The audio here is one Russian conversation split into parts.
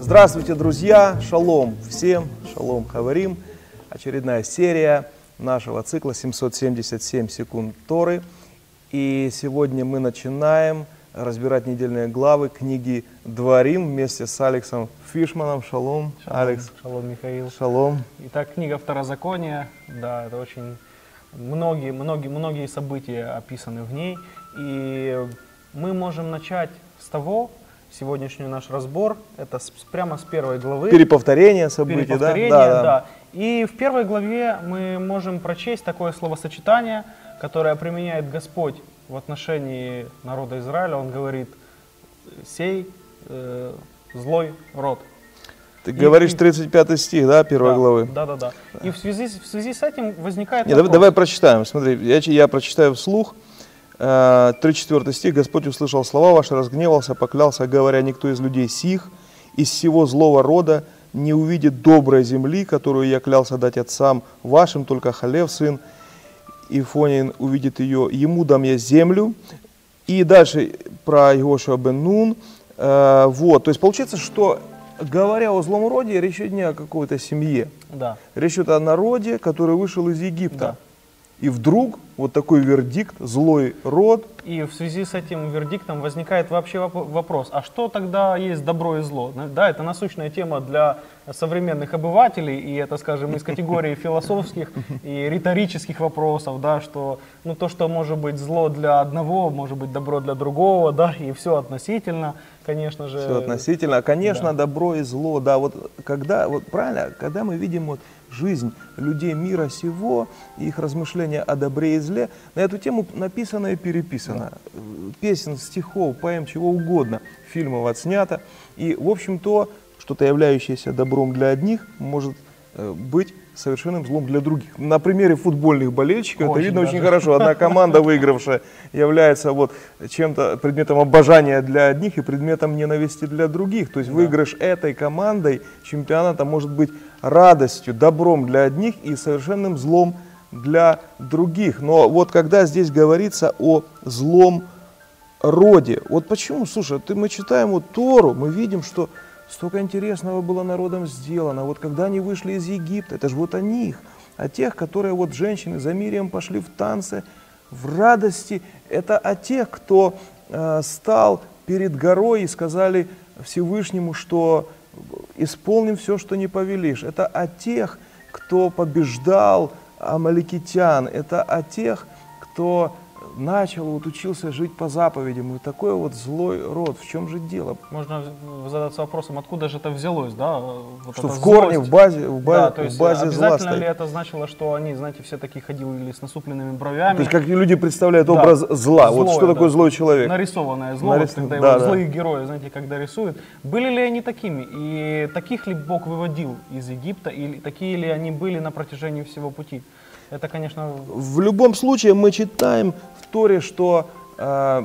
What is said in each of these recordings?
Здравствуйте, друзья! Шалом всем! Шалом Хаварим! Очередная серия нашего цикла 777 секунд Торы. И сегодня мы начинаем разбирать недельные главы книги Дворим вместе с Алексом Фишманом. Шалом, Алекс. Шалом, Михаил. Шалом. Итак, книга Второзакония. Да, это очень многие события описаны в ней. И мы можем начать с того, сегодняшний наш разбор, это прямо с первой главы. Переповторение событий, да? И в первой главе мы можем прочесть такое словосочетание, которое применяет Господь в отношении народа Израиля. Он говорит: «Сей злой род». Ты говоришь 35 стих, да, первой главы? Да. И в связи с этим возникает вопрос. Давай прочитаем. Смотри, я прочитаю вслух. 34 стих. «Господь услышал слова ваши, разгневался, поклялся, говоря: никто из людей сих, из всего злого рода, не увидит доброй земли, которую я клялся дать отцам вашим, только Халев, сын Ифонин, увидит ее. Ему дам я землю». И дальше про Йошуа бен Нун. Вот, то есть получается, что, говоря о злом роде, речь идет не о какой-то семье. Да. Речь идет о народе, который вышел из Египта. Да. И вдруг вот такой вердикт: злой род. И в связи с этим вердиктом возникает вообще вопрос: а что тогда есть добро и зло? Да, это насущная тема для современных обывателей, и это, скажем, из категории философских и риторических вопросов, да, что то, что может быть зло для одного, может быть добро для другого, да, и все относительно, конечно же. Все относительно, конечно, да. Добро и зло, да, вот когда, вот правильно, когда мы видим вот жизнь людей мира сего, их размышления о добре и зле, на эту тему написано и переписано. Да. Песен, стихов, поэм, чего угодно, фильмов отснято. И, в общем-то, что-то являющееся добром для одних может быть совершенным злом для других. На примере футбольных болельщиков это видно очень хорошо. Одна команда, выигравшая, является вот чем-то предметом обожания для одних и предметом ненависти для других. То есть выигрыш этой командой чемпионата может быть радостью, добром для одних и совершенным злом для других. Но вот когда здесь говорится о злом роде, вот почему, слушай, мы читаем вот Тору, мы видим, что столько интересного было народом сделано. Вот когда они вышли из Египта, это же вот о них, о тех, которые вот женщины за Мирием пошли в танцы, в радости. Это о тех, кто стал перед горой и сказали Всевышнему, что исполним все, что не повелишь. Это о тех, кто побеждал амаликитян. Это о тех, кто начал, вот учился жить по заповедям. И такой вот злой род. В чем же дело? Можно задаться вопросом, откуда же это взялось, да? Вот что в корне, в базе да, то есть зла обязательно стоит. ли это значило, что они, знаете, все такие ходили с насупленными бровями? То есть как люди представляют образ зла. Злое, вот что такое злой человек? Нарисованное зло, вот когда его злые герои, знаете, когда рисуют. Были ли они такими? И таких ли Бог выводил из Египта? Или такие ли они были на протяжении всего пути? Это, конечно... В любом случае мы читаем в Торе, что со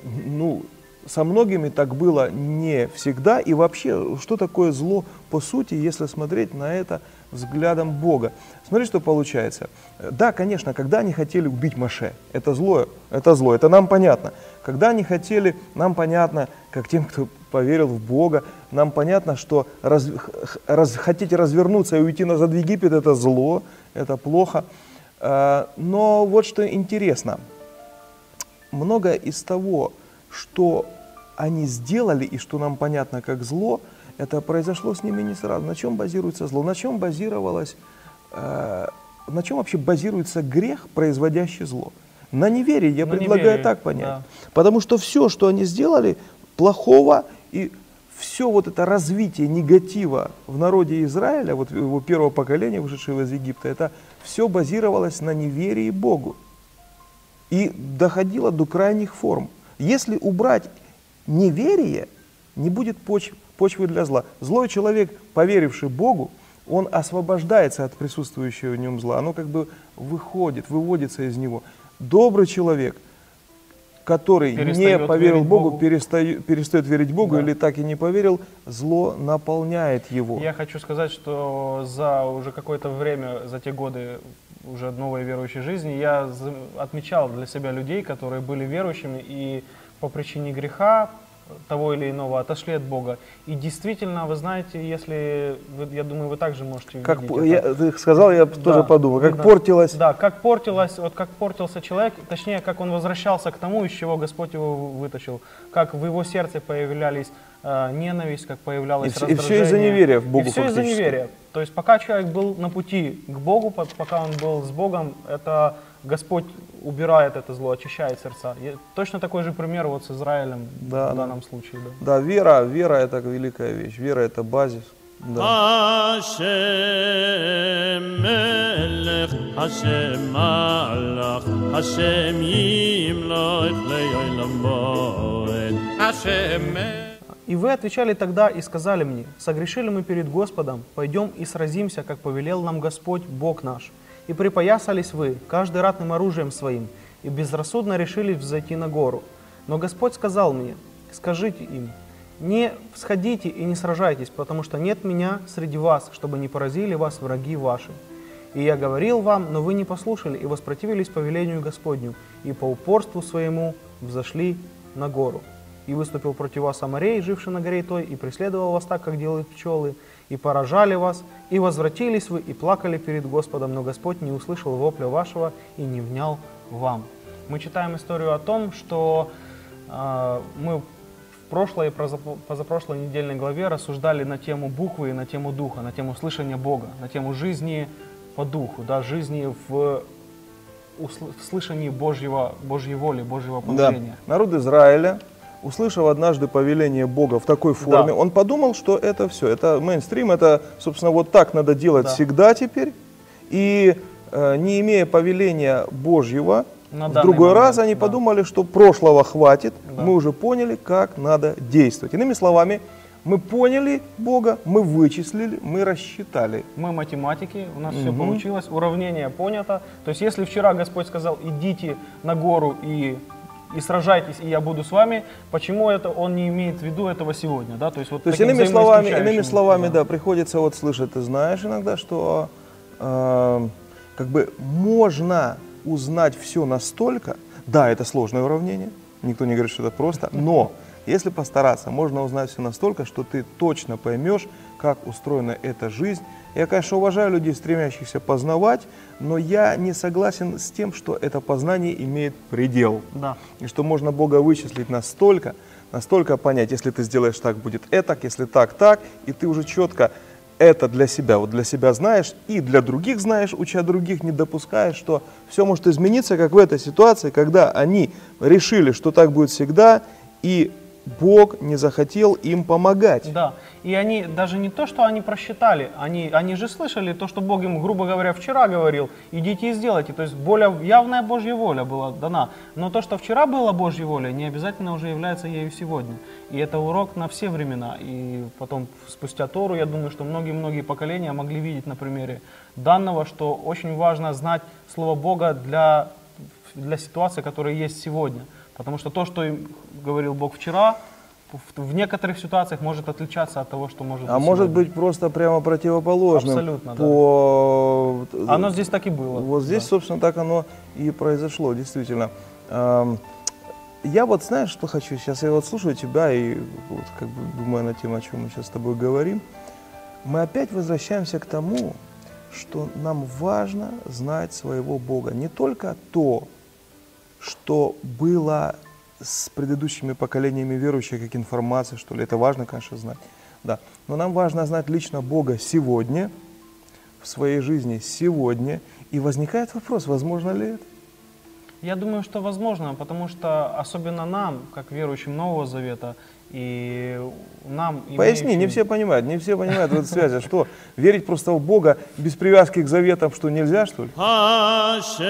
многими так было не всегда. И вообще, что такое зло по сути, если смотреть на это взглядом Бога? Смотри, что получается. Да, конечно, когда они хотели убить Моше, это зло, это нам понятно. Когда они хотели, нам понятно, как тем, кто поверил в Бога, нам понятно, что хотите развернуться и уйти назад в Египет, это зло, это плохо. Но вот что интересно, многое из того, что они сделали и что нам понятно как зло, это произошло с ними не сразу. На чем базируется зло? На чем вообще базируется грех, производящий зло? На неверии, я предлагаю так понять. Да. Потому что все, что они сделали плохого, и все вот это развитие негатива в народе Израиля, вот его первого поколения, вышедшего из Египта, это все базировалось на неверии Богу. И доходило до крайних форм. Если убрать неверие, не будет почвы для зла. Злой человек, поверивший Богу, он освобождается от присутствующего в нем зла. Оно как бы выводится из него. Добрый человек, который не поверил Богу, перестает верить Богу, да, или так и не поверил, зло наполняет его. Я хочу сказать, что за уже какое-то время, за те годы уже новой верующей жизни, я отмечал для себя людей, которые были верующими и по причине греха того или иного отошли от Бога. И действительно, вы знаете, если, я думаю, вы также можете Как, увидеть это. ты сказал, я тоже подумал, как видно. портилось. Да, как портилось, вот как портился человек, точнее, как он возвращался к тому, из чего Господь его вытащил, как в его сердце появлялись ненависть, как появлялось И раздражение. все из-за неверия в Богу. И все из-за неверия. То есть пока человек был на пути к Богу, пока он был с Богом, это Господь убирает это зло, очищает сердца. И точно такой же пример вот с Израилем в данном случае. Да. Да, вера это великая вещь. Вера это базис. Да. Hashem melech, Hashem malach, Hashem yimloch le'olam bo'ed. Hashem И вы отвечали тогда и сказали мне: согрешили мы перед Господом, пойдем и сразимся, как повелел нам Господь, Бог наш. И припоясались вы, каждый ратным оружием своим, и безрассудно решились взойти на гору. Но Господь сказал мне: скажите им, не всходите и не сражайтесь, потому что нет меня среди вас, чтобы не поразили вас враги ваши. И я говорил вам, но вы не послушали и воспротивились повелению Господню, и по упорству своему взошли на гору. И выступил против вас Аморей, живший на горе той, и преследовал вас так, как делают пчелы, и поражали вас, и возвратились вы, и плакали перед Господом, но Господь не услышал вопля вашего и не внял вам. Мы читаем историю о том, что мы в прошлой и позапрошлой недельной главе рассуждали на тему буквы и на тему духа, на тему слышания Бога, на тему жизни по духу, да, жизни в слышании Божьей воли, Божьего повеления. Да. Народ Израиля, услышав однажды повеление Бога в такой форме, он подумал, что это все, это мейнстрим, это, собственно, вот так надо делать всегда теперь. И не имея повеления Божьего, в другой раз они подумали, что прошлого хватит, мы уже поняли, как надо действовать. Иными словами, мы поняли Бога, мы вычислили, мы рассчитали. Мы математики, у нас все получилось, уравнение понято. То есть если вчера Господь сказал: идите на гору и сражайтесь, и я буду с вами, почему это он не имеет в виду этого сегодня? Да? То есть, вот иными словами, да, приходится вот слышать, ты знаешь иногда, что как бы можно узнать все настолько, да, это сложное уравнение, никто не говорит, что это просто, но если постараться, можно узнать все настолько, что ты точно поймешь, как устроена эта жизнь. Я, конечно, уважаю людей, стремящихся познавать, но я не согласен с тем, что это познание имеет предел. Да. И что можно Бога вычислить настолько понять, если ты сделаешь так, будет это, если так, и ты уже четко это для себя знаешь, и для других знаешь, уча других, не допускаешь, что все может измениться, как в этой ситуации, когда они решили, что так будет всегда, и Бог не захотел им помогать. Да, и они даже не то, что они просчитали, они же слышали то, что Бог им, грубо говоря, вчера говорил: идите и сделайте. То есть более явная Божья воля была дана. Но то, что вчера была Божья воля, не обязательно уже является ею сегодня. И это урок на все времена. И потом, спустя Тору, я думаю, что многие-многие поколения могли видеть на примере данного, что очень важно знать Слово Бога для ситуации, которые есть сегодня. Потому что то, что им говорил Бог вчера, в некоторых ситуациях может отличаться от того, что может быть сегодня. Может быть просто прямо противоположным. Абсолютно, да. Оно здесь так и было. Вот здесь, собственно, так оно и произошло, действительно. Я вот, знаешь, что хочу? Сейчас я вот слушаю тебя и вот как бы думаю на тему, о чем мы сейчас с тобой говорим. Мы опять возвращаемся к тому, что нам важно знать своего Бога. Не только то, что было с предыдущими поколениями верующих, как информация, что ли, это важно, конечно, знать. Да. Но нам важно знать лично Бога сегодня, в своей жизни сегодня. И возникает вопрос, возможно ли это? Я думаю, что возможно, потому что особенно нам, как верующим Нового Завета, и нам... Поясни, не все понимают эту связь. А что, верить просто в Бога без привязки к заветам, что нельзя, что ли? Hashem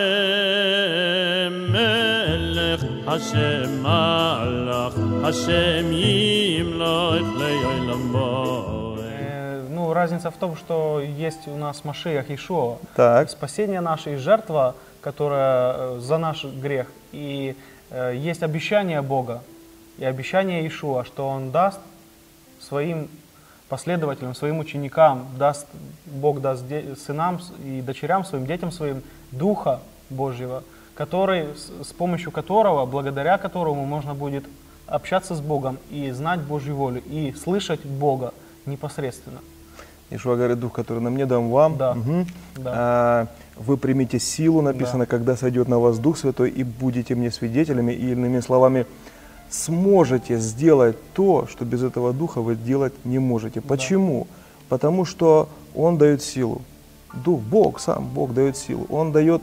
melech, Hashem malach, Hashem yimloch le'olam bo'ed. Ну, разница в том, что есть у нас Машиах Иешуа, спасение наше и жертва, которая за наш грех. И есть обещание Бога и обещание Иешуа, что Он даст своим последователям, своим ученикам, Бог даст сынам и дочерям своим, детям своим Духа Божьего, с помощью которого, благодаря которому можно будет общаться с Богом и знать Божью волю, и слышать Бога непосредственно. Ишуа говорит, дух, который на мне, дам вам. Да. Угу. Да. Вы примите силу, написано, когда сойдет на вас Дух Святой, и будете мне свидетелями, и иными словами, сможете сделать то, что без этого Духа вы делать не можете. Почему? Потому что Он дает силу. Дух, Бог, сам Бог дает силу. Он дает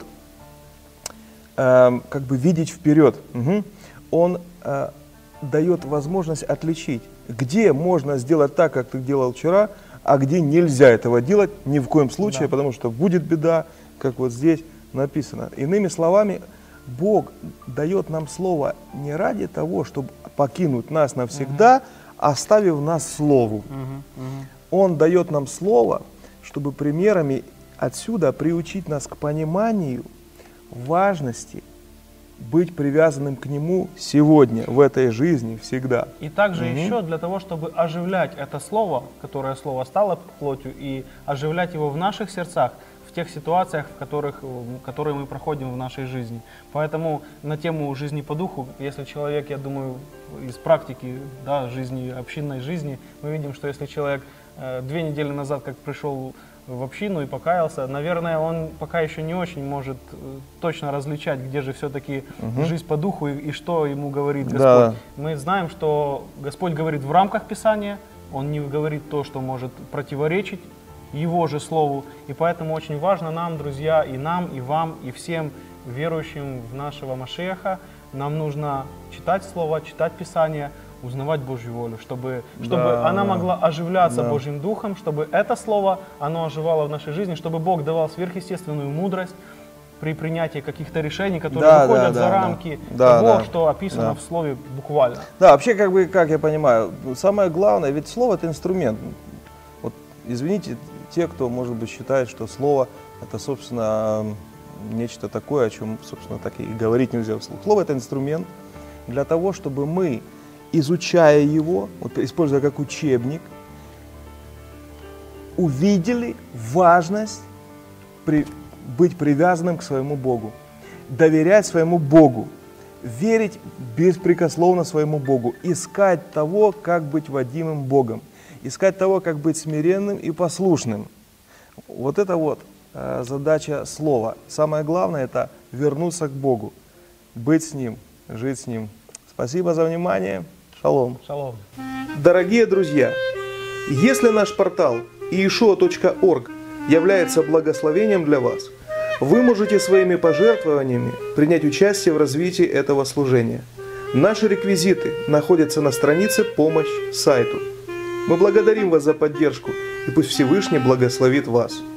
как бы видеть вперед. Угу. Он дает возможность отличить, где можно сделать так, как ты делал вчера, а где нельзя этого делать ни в коем случае, потому что будет беда, как вот здесь написано. Иными словами, Бог дает нам слово не ради того, чтобы покинуть нас навсегда, оставив нас слову. Он дает нам слово, чтобы примерами отсюда приучить нас к пониманию важности быть привязанным к Нему сегодня, в этой жизни, всегда. И также еще для того, чтобы оживлять это слово, которое слово стало плотью, и оживлять его в наших сердцах, в тех ситуациях, которые мы проходим в нашей жизни. Поэтому на тему жизни по духу, если человек, я думаю, из практики, да, жизни, общинной жизни, мы видим, что если человек 2 недели назад, как пришел в общину и покаялся, наверное, он пока еще не очень может точно различать, где же все-таки жизнь по духу и что ему говорит Господь. Да. Мы знаем, что Господь говорит в рамках Писания, Он не говорит то, что может противоречить Его же Слову. И поэтому очень важно нам, друзья, и нам, и вам, и всем верующим в нашего Машиаха, нам нужно читать Слово, читать Писание, узнавать Божью волю, чтобы она могла оживляться Божьим Духом, чтобы это Слово, оно оживало в нашей жизни, чтобы Бог давал сверхъестественную мудрость при принятии каких-то решений, которые выходят за рамки того, что описано в Слове буквально. Да, вообще, как я понимаю, самое главное, ведь Слово — это инструмент. Вот, извините, те, кто, может быть, считает, что Слово — это, собственно, нечто такое, о чем, собственно, так и говорить нельзя вслух. Слово — это инструмент для того, чтобы мы, изучая его, вот, используя как учебник, увидели важность быть привязанным к своему Богу, доверять своему Богу, верить беспрекословно своему Богу, искать того, как быть водимым Богом, искать того, как быть смиренным и послушным. Вот это вот задача Слова. Самое главное — это вернуться к Богу, быть с Ним, жить с Ним. Спасибо за внимание. Шалом. Шалом. Дорогие друзья, если наш портал ieshua.org является благословением для вас, вы можете своими пожертвованиями принять участие в развитии этого служения. Наши реквизиты находятся на странице «Помощь сайту». Мы благодарим вас за поддержку, и пусть Всевышний благословит вас.